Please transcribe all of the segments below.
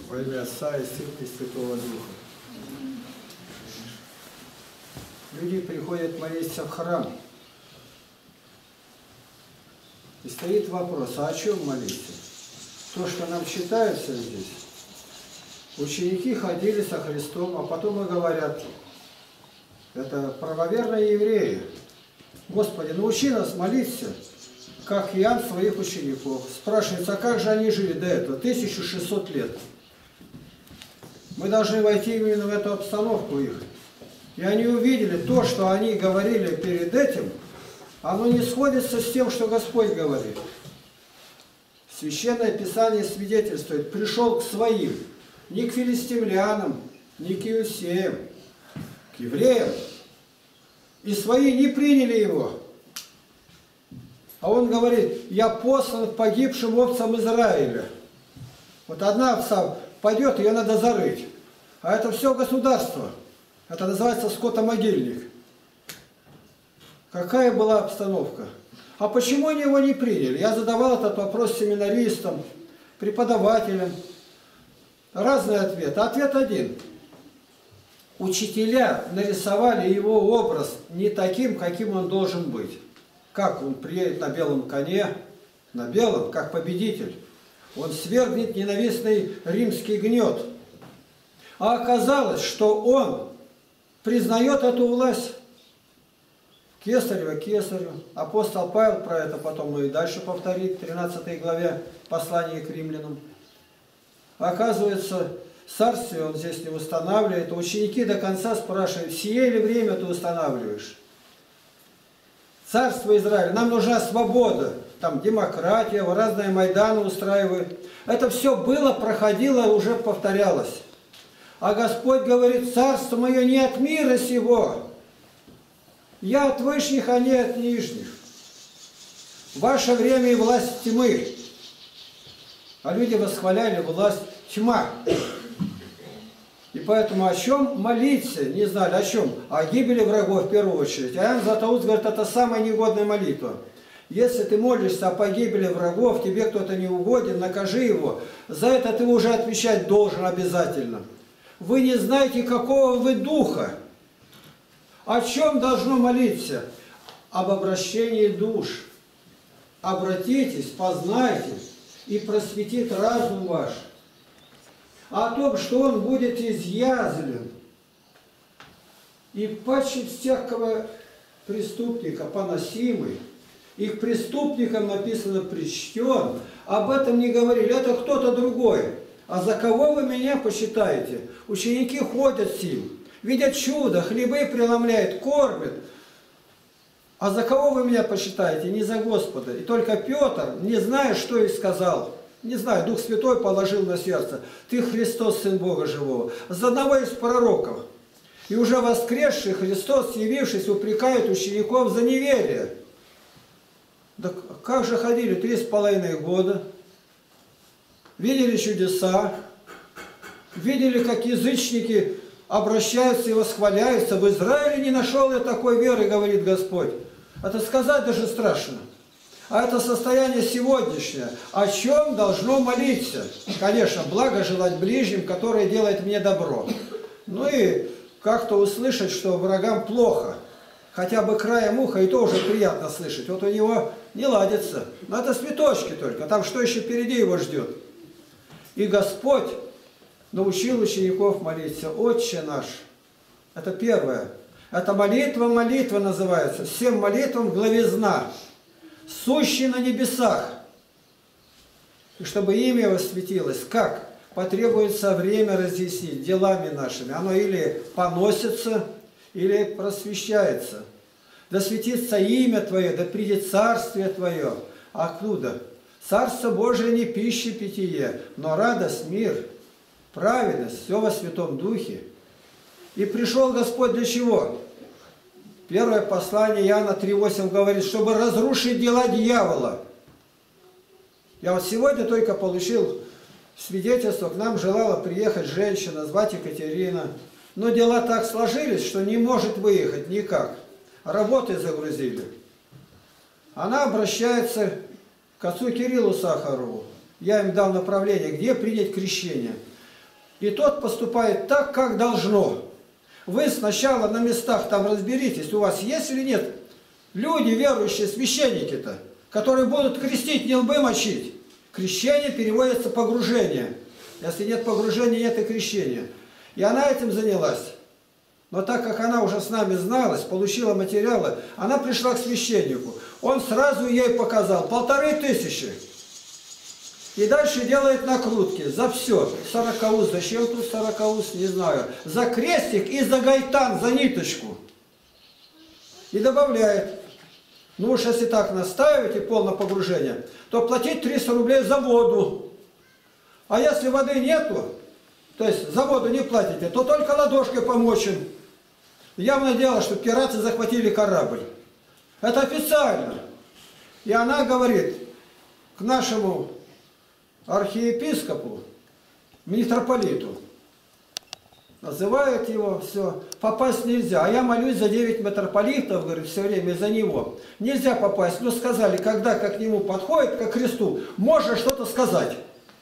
Во имя Отца и Сына и Святого Духа. Люди приходят молиться в храм. И стоит вопрос, а о чем молиться? То, что нам читается здесь. Ученики ходили со Христом, а потом и говорят, это правоверные евреи. Господи, научи нас молиться, как Иоанн своих учеников. Спрашивается, а как же они жили до этого? 1600 лет. Мы должны войти именно в эту обстановку их. И они увидели то, что они говорили перед этим, оно не сходится с тем, что Господь говорит. Священное Писание свидетельствует, пришел к своим, не к филистимлянам, не к иудеям, к евреям. И свои не приняли его. А он говорит, я послан к погибшим овцам Израиля. Вот одна овца пойдет, ее надо зарыть. А это все государство. Это называется скотомогильник. Какая была обстановка? А почему они его не приняли? Я задавал этот вопрос семинаристам, преподавателям. Разные ответы. Ответ один. Учителя нарисовали его образ не таким, каким он должен быть. Как он приедет на белом коне, на белом, как победитель. Он свергнет ненавистный римский гнет. А оказалось, что он признает эту власть. Кесарева кесарю. Апостол Павел про это потом и дальше повторит, в 13 главе послания к римлянам. Оказывается, царствие он здесь не устанавливает. Ученики до конца спрашивают, сие ли время ты устанавливаешь? Царство Израиля, нам нужна свобода. Там демократия, разные майданы устраивают. Это все было, проходило, уже повторялось. А Господь говорит, царство мое не от мира сего. Я от вышних, а не от нижних. Ваше время и власть тьмы. А люди восхваляли власть тьма. И поэтому о чем молиться, не знали, о чем? О гибели врагов в первую очередь. А Иоанн Златоуст говорит, это самая негодная молитва. Если ты молишься о погибели врагов, тебе кто-то не угоден, накажи его. За это ты уже отвечать должен обязательно. Вы не знаете, какого вы духа. О чем должно молиться? Об обращении душ. Обратитесь, познайте, и просветит разум ваш. А о том, что он будет изъязвлен и паче всякого преступника поносимый, и к преступникам написано причтен, об этом не говорили, это кто-то другой. А за кого вы меня посчитаете? Ученики ходят с ним, видят чудо, хлебы преломляют, кормят. А за кого вы меня посчитаете? Не за Господа. И только Петр, не зная, что и сказал, не знаю, Дух Святой положил на сердце, ты Христос, Сын Бога Живого. За одного из пророков. И уже воскресший Христос, явившись, упрекает учеников за неверие. Да как же ходили 3,5 года, видели чудеса, видели, как язычники обращаются и восхваляются. В Израиле не нашел я такой веры, говорит Господь. Это сказать даже страшно. А это состояние сегодняшнее. О чем должно молиться? Конечно, благо желать ближним, которое делает мне добро. Ну и как-то услышать, что врагам плохо. Хотя бы краем уха, и то уже приятно слышать. Вот у него не ладится. Но это цветочки только. Там что еще впереди его ждет? И Господь научил учеников молиться. Отче наш. Это первое. Это молитва называется. Всем молитвам главизна. Сущий на небесах. И чтобы имя его светилось. Как? Потребуется время разъяснить делами нашими. Оно или поносится, или просвещается. Да светится имя Твое, да придет царствие Твое. Откуда? Царство Божие не пища питье, но радость, мир, праведность, все во Святом Духе. И пришел Господь для чего? Первое послание Иоанна 3,8 говорит, чтобы разрушить дела дьявола. Я вот сегодня только получил свидетельство, к нам желала приехать женщина, звать Екатерина. Но дела так сложились, что не может выехать никак. Работы загрузили. Она обращается к отцу Кириллу Сахарову. Я им дал направление, где принять крещение. и тот поступает так, как должно. Вы сначала на местах там разберитесь, у вас есть или нет люди, верующие, священники-то, которые будут крестить, не лбы мочить. Крещение переводится погружение. Если нет погружения, нет и крещения. И она этим занялась. Но так как она уже с нами зналась, получила материалы, она пришла к священнику. Он сразу ей показал 1500. И дальше делает накрутки за все. 40 уз, зачем тут 40 уз, не знаю. За крестик и за гайтан, за ниточку. И добавляет. Ну уж если так наставить и полное погружение, то платить 300 рублей за воду. А если воды нету, то есть за воду не платите, то только ладошкой помочь им. Явное дело, что пираты захватили корабль. Это официально. И она говорит к нашему архиепископу, митрополиту, называют его, все, попасть нельзя. А я молюсь за 9 митрополитов, говорит, все время за него. Нельзя попасть. Но сказали, когда к нему подходит, к кресту, можно что-то сказать.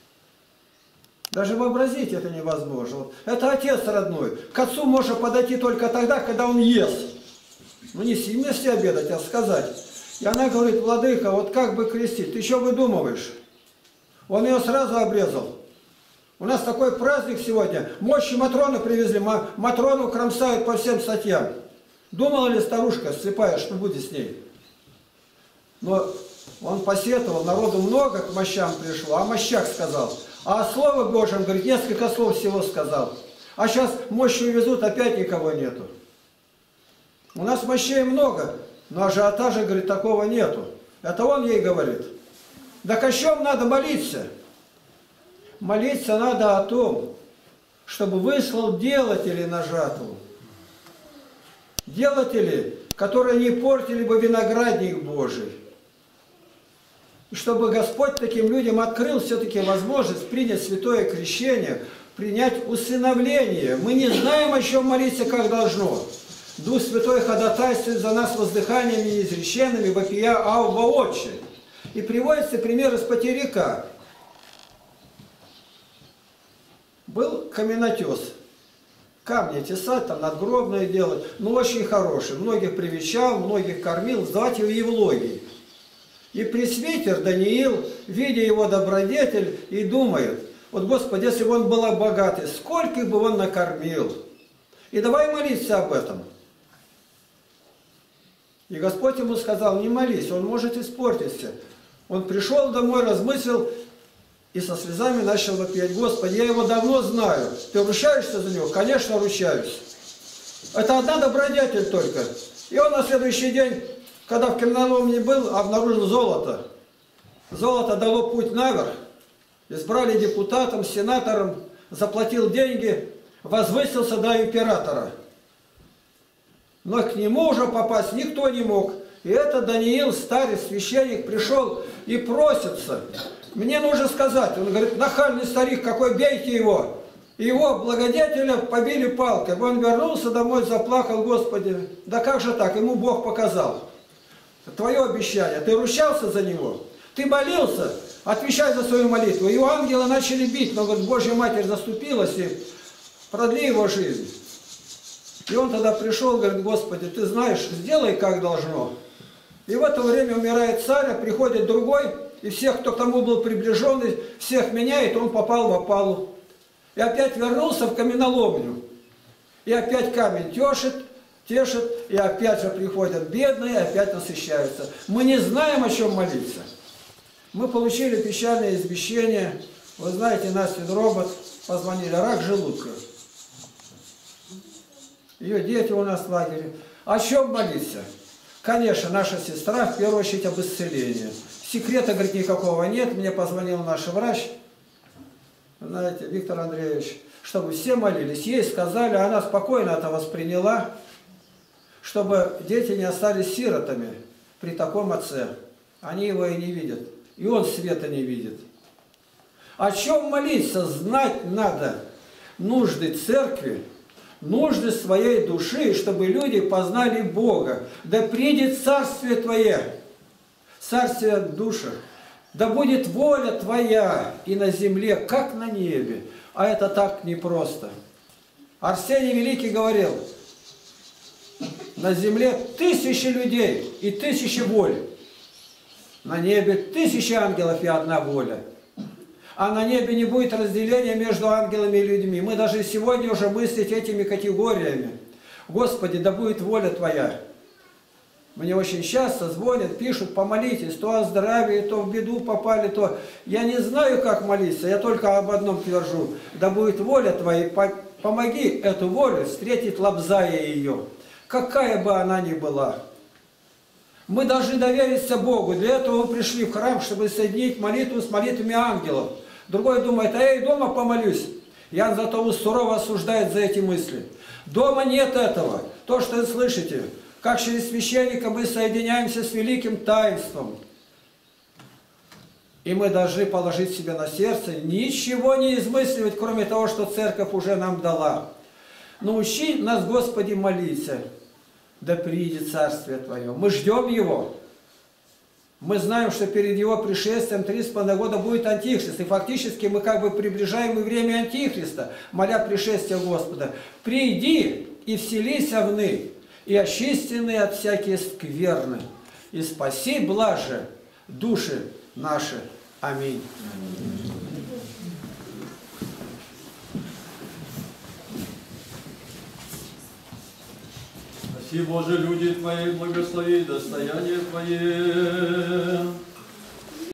Даже вообразить это невозможно. Это отец родной. К отцу можно подойти только тогда, когда он ест. Ну не вместе обедать, а сказать. И она говорит, владыка, вот как бы крестить? Ты что выдумываешь? Он ее сразу обрезал. У нас такой праздник сегодня. Мощи Матроны привезли. Матрону кромсают по всем статьям. Думала ли старушка слепая, что будет с ней? Но он посетовал, народу много к мощам пришло, а мощах сказал. А о Слове Божьем, говорит, несколько слов всего сказал. А сейчас мощи увезут, опять никого нету. У нас мощей много, но ажиотажа, говорит, такого нету. Это он ей говорит. Так о чем надо молиться? Молиться надо о том, чтобы выслал делателей на жатву. Делатели, которые не портили бы виноградник Божий. И чтобы Господь таким людям открыл все-таки возможность принять святое крещение, принять усыновление. Мы не знаем, о чем молиться, как должно. Дух Святой ходатайствует за нас воздыханиями неизреченными, вопия Авва Отче. И приводится пример из Потеряка. Был каменотес. Камни тесать, там надгробное делать, но очень хороший. Многих привечал, многих кормил, звать его Евлогий. И пресвитер Даниил, видя его добродетель, и думает, вот Господи, если бы он был богатый, сколько бы он накормил. И давай молиться об этом. И Господь ему сказал, не молись, он может испортиться. Он пришел домой, размыслил и со слезами начал вопить, Господи, я его давно знаю. Ты ручаешься за него? Конечно, ручаюсь. Это одна добродетель только. И он на следующий день, когда в каменоломне был, обнаружил золото. Золото дало путь наверх. Избрали депутатом, сенатором, заплатил деньги, возвысился до императора. Но к нему уже попасть никто не мог. И это Даниил, старый священник, пришел и просится. Мне нужно сказать, он говорит, нахальный старик какой, бейте его. И его благодетеля побили палкой. Он вернулся домой, заплакал, Господи, да как же так, ему Бог показал. Твое обещание, ты ручался за него, ты молился, отвечай за свою молитву. Его ангелы начали бить, но говорит, Божья Матерь заступилась и продли его жизнь. И он тогда пришел, говорит, Господи, ты знаешь, сделай как должно. И в это время умирает царь, а приходит другой, и всех, кто к тому был приближенный, всех меняет, он попал в опалу. И опять вернулся в каменоломню. И опять камень тешит, и опять же приходят бедные, и опять насыщаются. Мы не знаем, о чем молиться. Мы получили печальное извещение. Вы знаете, Настин робот позвонили, рак желудка. Ее дети у нас в лагере. О чем молиться? Конечно, наша сестра, в первую очередь, об исцелении. Секрета, говорит, никакого нет. Мне позвонил наш врач, знаете, Виктор Андреевич, чтобы все молились. Ей сказали, она спокойно это восприняла, чтобы дети не остались сиротами при таком отце. Они его и не видят. И он света не видит. О чем молиться? Знать надо нужды церкви, нужды своей души, чтобы люди познали Бога. Да придет Царствие Твое, Царствие в душах. Да будет воля Твоя и на земле, как на небе. А это так непросто. Арсений Великий говорил, на земле 1000 людей и 1000 воль. На небе 1000 ангелов и одна воля. А на небе не будет разделения между ангелами и людьми. Мы даже сегодня уже мыслить этими категориями. Господи, да будет воля Твоя. Мне очень часто звонят, пишут, помолитесь, то о здравии, то в беду попали, то... Я не знаю, как молиться, я только об одном твержу. Да будет воля Твоя, помоги эту волю встретить, лобзая ее. Какая бы она ни была. Мы должны довериться Богу. Для этого мы пришли в храм, чтобы соединить молитву с молитвами ангелов. Другой думает, а я и дома помолюсь. Ян зато сурово осуждает за эти мысли. Дома нет этого. То, что вы слышите, как через священника мы соединяемся с великим таинством. И мы должны положить себе на сердце, ничего не измысливать, кроме того, что церковь уже нам дала. Научи нас, Господи, молиться. Да приидет Царствие Твое. Мы ждем Его. Мы знаем, что перед Его пришествием 3,5 года будет Антихрист. И фактически мы как бы приближаем и время Антихриста, моля пришествия Господа. Приди и вселися вны, и очистенные от всякие скверны, и спаси блаже души наши. Аминь. Спаси, Боже, люди Твои, благослови достояние Твое.